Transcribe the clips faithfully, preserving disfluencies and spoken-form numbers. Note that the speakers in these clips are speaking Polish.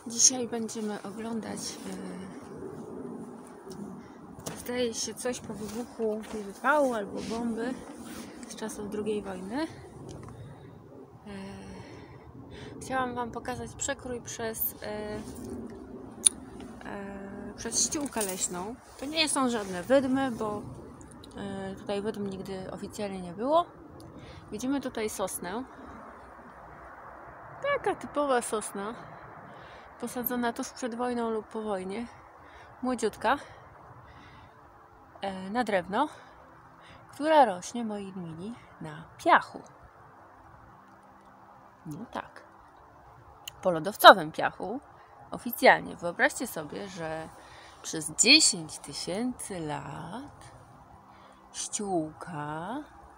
Dzisiaj będziemy oglądać, yy, zdaje się, coś po wybuchu wypału albo bomby z czasów drugiej wojny. Yy, chciałam Wam pokazać przekrój przez, yy, yy, przez ściółkę leśną. To nie są żadne wydmy, bo yy, tutaj wydm nigdy oficjalnie nie było. Widzimy tutaj sosnę. Taka typowa sosna, posadzona tuż przed wojną lub po wojnie, młodziutka, e, na drewno, która rośnie, moi mili, na piachu. No tak, po lodowcowym piachu, oficjalnie. Wyobraźcie sobie, że przez dziesięć tysięcy lat ściółka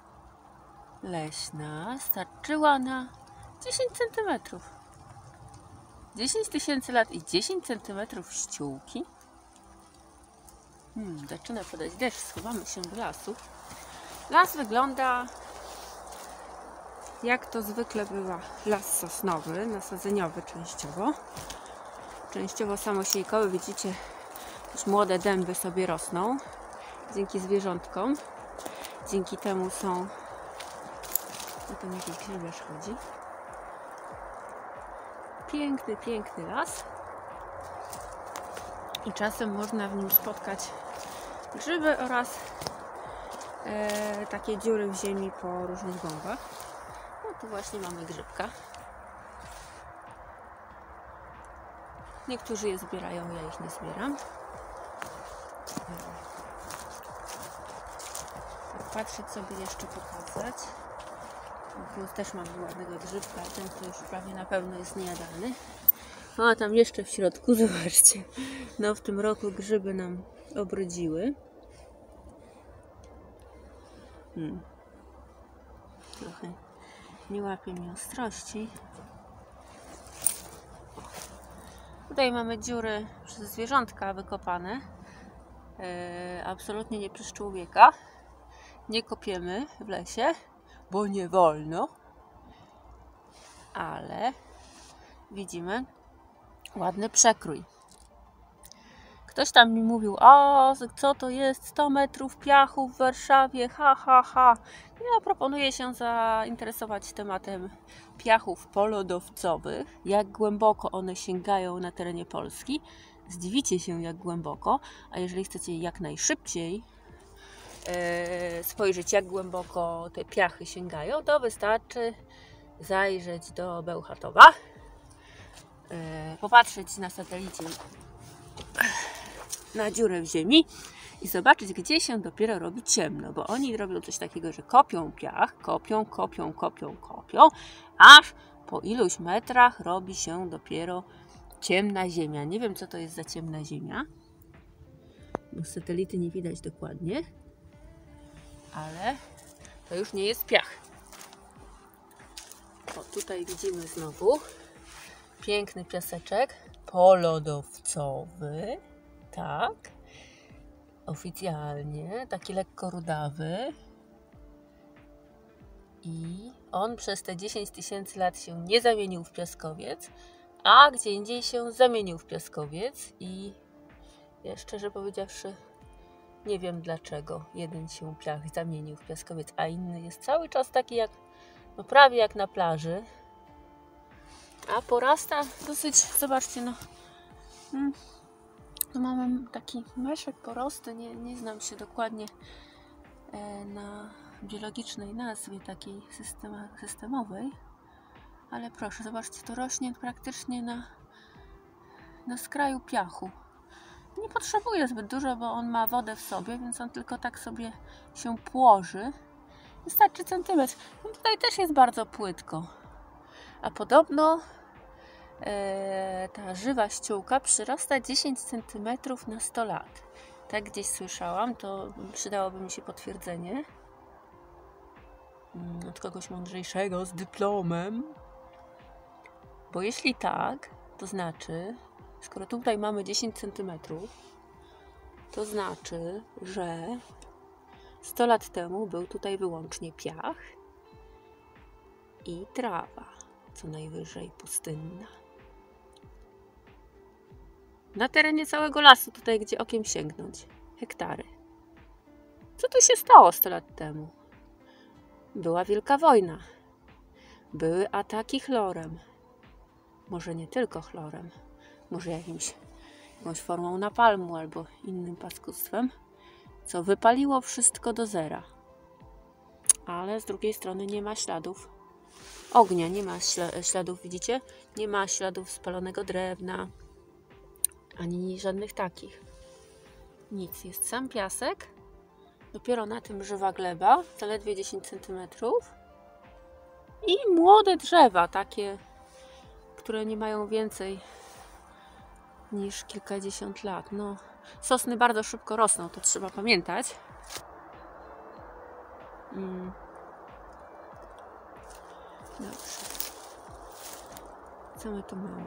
leśna starczyła na dziesięć centymetrów. dziesięć tysięcy lat i dziesięć centymetrów ściółki. Hmm, zaczyna padać deszcz, schowamy się do lasu. Las wygląda jak to zwykle bywa. Las sosnowy, nasadzeniowy częściowo. Częściowo samosiejkowy. Widzicie, już młode dęby sobie rosną. Dzięki zwierzątkom. Dzięki temu są... O to jakiś grzybiarz chodzi. Piękny, piękny las i czasem można w nim spotkać grzyby oraz e, takie dziury w ziemi po różnych bombach. No tu właśnie mamy grzybka. Niektórzy je zbierają, ja ich nie zbieram. Tak patrzeć sobie jeszcze pokazać. Tu też mam ładnego grzybka, ten to już prawie na pewno jest niejadalny. No a tam jeszcze w środku, zobaczcie, no w tym roku grzyby nam obrodziły. Hmm. Trochę nie łapie mi ostrości. Tutaj mamy dziury przez zwierzątka wykopane. E, absolutnie nie przez człowieka. Nie kopiemy w lesie, bo nie wolno, ale widzimy ładny przekrój. Ktoś tam mi mówił, o, co to jest sto metrów piachu w Warszawie, ha, ha, ha. Ja proponuję się zainteresować tematem piachów polodowcowych, jak głęboko one sięgają na terenie Polski. Zdziwicie się, jak głęboko, a jeżeli chcecie jak najszybciej spojrzeć, jak głęboko te piachy sięgają, to wystarczy zajrzeć do Bełchatowa, popatrzeć na satelicie na dziurę w ziemi i zobaczyć, gdzie się dopiero robi ciemno, bo oni robią coś takiego, że kopią piach, kopią, kopią, kopią, kopią, aż po iluś metrach robi się dopiero ciemna ziemia. Nie wiem, co to jest za ciemna ziemia, bo z satelity nie widać dokładnie, ale to już nie jest piach. O, tutaj widzimy znowu piękny piaseczek polodowcowy, tak, oficjalnie, taki lekko rudawy i on przez te dziesięć tysięcy lat się nie zamienił w piaskowiec, a gdzie indziej się zamienił w piaskowiec i ja szczerze powiedziawszy nie wiem dlaczego jeden się piach zamienił w piaskowiec, a inny jest cały czas taki jak, no prawie jak na plaży, a porasta dosyć, zobaczcie, no, hmm, no mamy taki meszek porosty, nie, nie znam się dokładnie e, na biologicznej nazwie takiej systema, systemowej, ale proszę, zobaczcie, to rośnie praktycznie na, na skraju piachu. Nie potrzebuje zbyt dużo, bo on ma wodę w sobie, więc on tylko tak sobie się płoży. Wystarczy centymetr. No tutaj też jest bardzo płytko. A podobno e, ta żywa ściółka przyrasta dziesięć centymetrów na sto lat. Tak gdzieś słyszałam, to przydałoby mi się potwierdzenie od kogoś mądrzejszego z dyplomem. Bo jeśli tak, to znaczy, skoro tutaj mamy dziesięć centymetrów, to znaczy, że sto lat temu był tutaj wyłącznie piach i trawa, co najwyżej pustynna. Na terenie całego lasu, tutaj gdzie okiem sięgnąć. Hektary. Co tu się stało sto lat temu? Była wielka wojna. Były ataki chlorem. Może nie tylko chlorem. Może jakimś, jakąś formą napalmu albo innym paskudstwem, co wypaliło wszystko do zera. Ale z drugiej strony nie ma śladów ognia, nie ma śladów, widzicie? Nie ma śladów spalonego drewna, ani żadnych takich. Nic, jest sam piasek. Dopiero na tym żywa gleba, zaledwie dziesięć centymetrów. I młode drzewa, takie, które nie mają więcej niż kilkadziesiąt lat. No, sosny bardzo szybko rosną, to trzeba pamiętać. Mm. Dobrze. Co my tu mamy?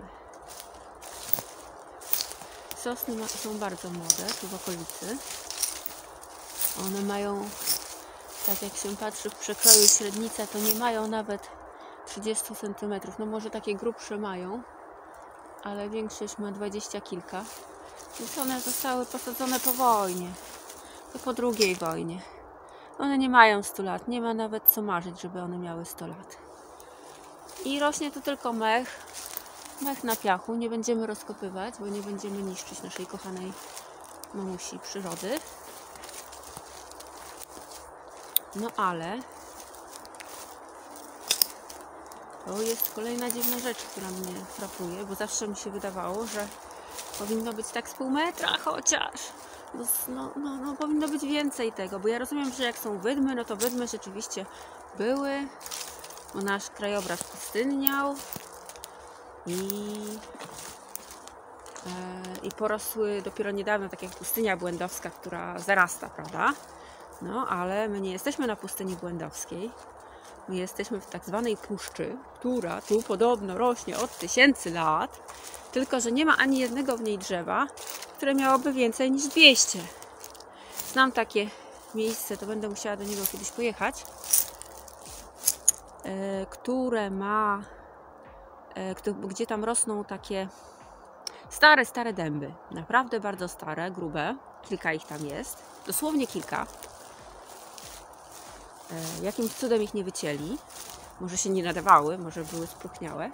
Sosny ma, są bardzo młode, tu w okolicy. One mają, tak jak się patrzy w przekroju średnica, to nie mają nawet trzydzieści centymetrów. No może takie grubsze mają, ale większość ma dwadzieścia kilka. Więc one zostały posadzone po wojnie. To po drugiej wojnie. One nie mają stu lat. Nie ma nawet co marzyć, żeby one miały sto lat. I rośnie tu tylko mech. Mech na piachu. Nie będziemy rozkopywać, bo nie będziemy niszczyć naszej kochanej mamusi przyrody. No ale to jest kolejna dziwna rzecz, która mnie frapuje, bo zawsze mi się wydawało, że powinno być tak z pół metra chociaż. No, no, no powinno być więcej tego, bo ja rozumiem, że jak są wydmy, no to wydmy rzeczywiście były, bo nasz krajobraz pustynniał i, e, i porosły dopiero niedawno, tak jak pustynia błędowska, która zarasta, prawda? No, ale my nie jesteśmy na pustyni błędowskiej. My jesteśmy w tak zwanej puszczy, która tu podobno rośnie od tysięcy lat, tylko że nie ma ani jednego w niej drzewa, które miałoby więcej niż dwieście. Znam takie miejsce, to będę musiała do niego kiedyś pojechać, e, które ma, e, gdzie tam rosną takie stare, stare dęby. Naprawdę bardzo stare, grube. Kilka ich tam jest. Dosłownie kilka. E, jakimś cudem ich nie wycięli. Może się nie nadawały, może były spróchniałe.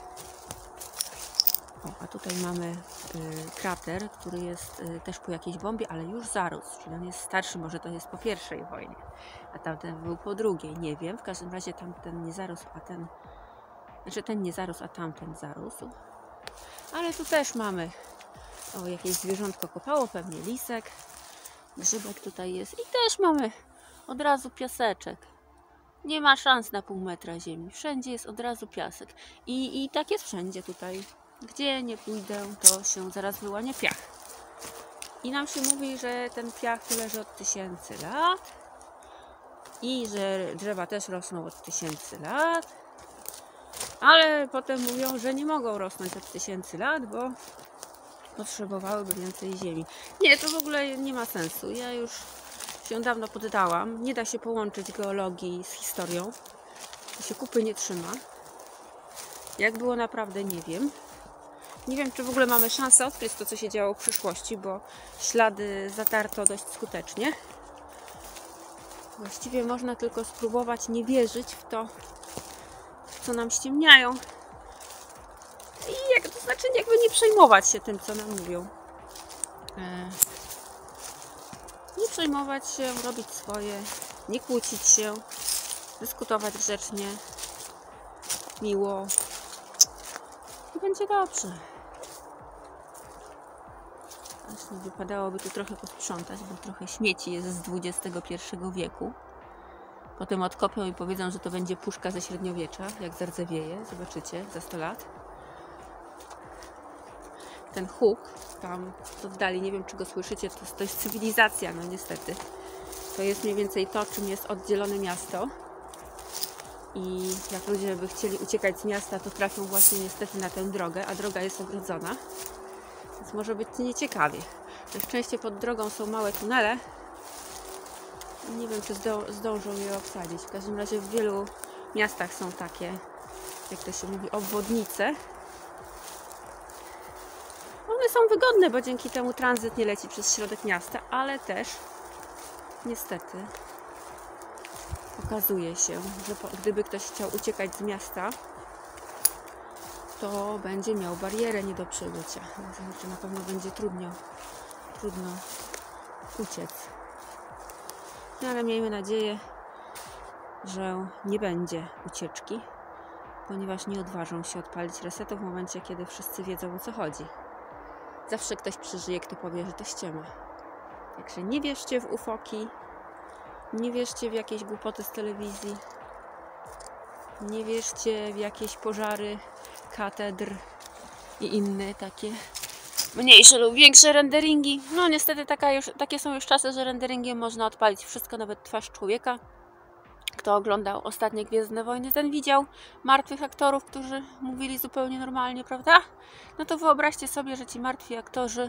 O, a tutaj mamy y, krater, który jest y, też po jakiejś bombie, ale już zarósł, czyli on jest starszy, może to jest po pierwszej wojnie, a tamten był po drugiej, nie wiem, w każdym razie tamten nie zarósł, a ten, znaczy ten nie zarósł, a tamten zarósł. Ale tu też mamy, o, jakieś zwierzątko kopało, pewnie lisek, grzybek tutaj jest i też mamy od razu piaseczek. Nie ma szans na pół metra ziemi, wszędzie jest od razu piasek i, i tak jest wszędzie tutaj. Gdzie nie pójdę, to się zaraz wyłania piach. I nam się mówi, że ten piach leży od tysięcy lat i że drzewa też rosną od tysięcy lat, ale potem mówią, że nie mogą rosnąć od tysięcy lat, bo potrzebowałyby więcej ziemi. Nie, to w ogóle nie ma sensu. Ja już się dawno poddałam. Nie da się połączyć geologii z historią. To się kupy nie trzyma. Jak było naprawdę, nie wiem. Nie wiem, czy w ogóle mamy szansę odkryć to, co się działo w przyszłości, bo ślady zatarto dość skutecznie. Właściwie można tylko spróbować nie wierzyć w to, co nam ściemniają. I jak, to znaczy jakby nie przejmować się tym, co nam mówią. E, nie przejmować się, robić swoje, nie kłócić się, dyskutować grzecznie, miło i będzie dobrze. Właśnie wypadałoby tu trochę posprzątać, bo trochę śmieci jest z dwudziestego pierwszego wieku. Potem odkopią i powiedzą, że to będzie puszka ze średniowiecza, jak zardzewieje, zobaczycie za sto lat. Ten huk tam w oddali, nie wiem, czy go słyszycie, to, to jest cywilizacja, no niestety. To jest mniej więcej to, czym jest oddzielone miasto. I jak ludzie by chcieli uciekać z miasta, to trafią właśnie niestety na tę drogę, a droga jest ogrodzona. Więc może być nieciekawie. Na szczęście pod drogą są małe tunele. Nie wiem, czy zdą zdążą je obsadzić. W każdym razie w wielu miastach są takie, jak to się mówi, obwodnice. One one są wygodne, bo dzięki temu tranzyt nie leci przez środek miasta, ale też niestety okazuje się, że po, gdyby ktoś chciał uciekać z miasta, to będzie miał barierę nie do przebycia. Znaczy na pewno będzie trudno, trudno uciec. No ale miejmy nadzieję, że nie będzie ucieczki, ponieważ nie odważą się odpalić resetu w momencie, kiedy wszyscy wiedzą, o co chodzi. Zawsze ktoś przeżyje, kto powie, że to ściema. Także nie wierzcie w ufoki, nie wierzcie w jakieś głupoty z telewizji, nie wierzcie w jakieś pożary katedr i inne takie mniejsze lub większe renderingi. No niestety taka już, takie są już czasy, że renderingiem można odpalić wszystko, nawet twarz człowieka. Kto oglądał ostatnie Gwiezdne Wojny, ten widział martwych aktorów, którzy mówili zupełnie normalnie, prawda? No to wyobraźcie sobie, że ci martwi aktorzy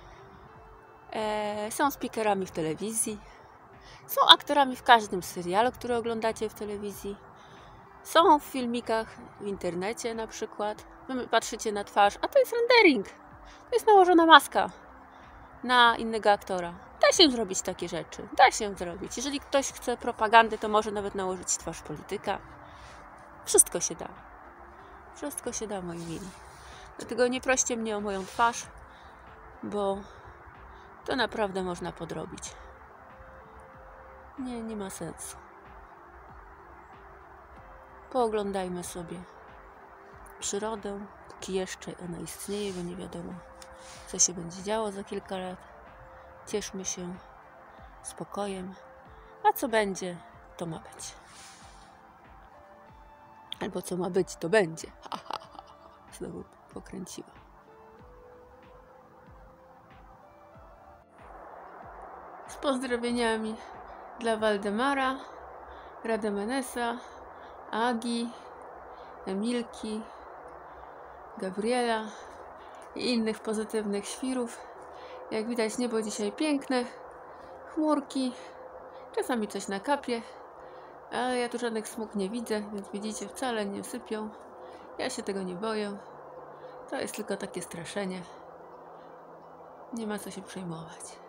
e, są speakerami w telewizji, są aktorami w każdym serialu, który oglądacie w telewizji, są w filmikach w internecie na przykład. Wy patrzycie na twarz, a to jest rendering. To jest nałożona maska na innego aktora. Da się zrobić takie rzeczy. Da się zrobić. Jeżeli ktoś chce propagandy, to może nawet nałożyć twarz polityka. Wszystko się da. Wszystko się da, moi mili. Dlatego nie proście mnie o moją twarz, bo to naprawdę można podrobić. Nie, nie ma sensu. Pooglądajmy sobie przyrodę, póki jeszcze ona istnieje, bo nie wiadomo, co się będzie działo za kilka lat. Cieszmy się spokojem, a co będzie, to ma być. Albo co ma być, to będzie. Ha, ha, ha. Znowu pokręciła. Z pozdrowieniami dla Waldemara, Rademenesa, Agi, Emilki, Gabriela i innych pozytywnych świrów. Jak widać, niebo dzisiaj piękne, chmurki, czasami coś nakapie, ale ja tu żadnych smug nie widzę, więc widzicie, wcale nie sypią. Ja się tego nie boję. To jest tylko takie straszenie. Nie ma co się przejmować.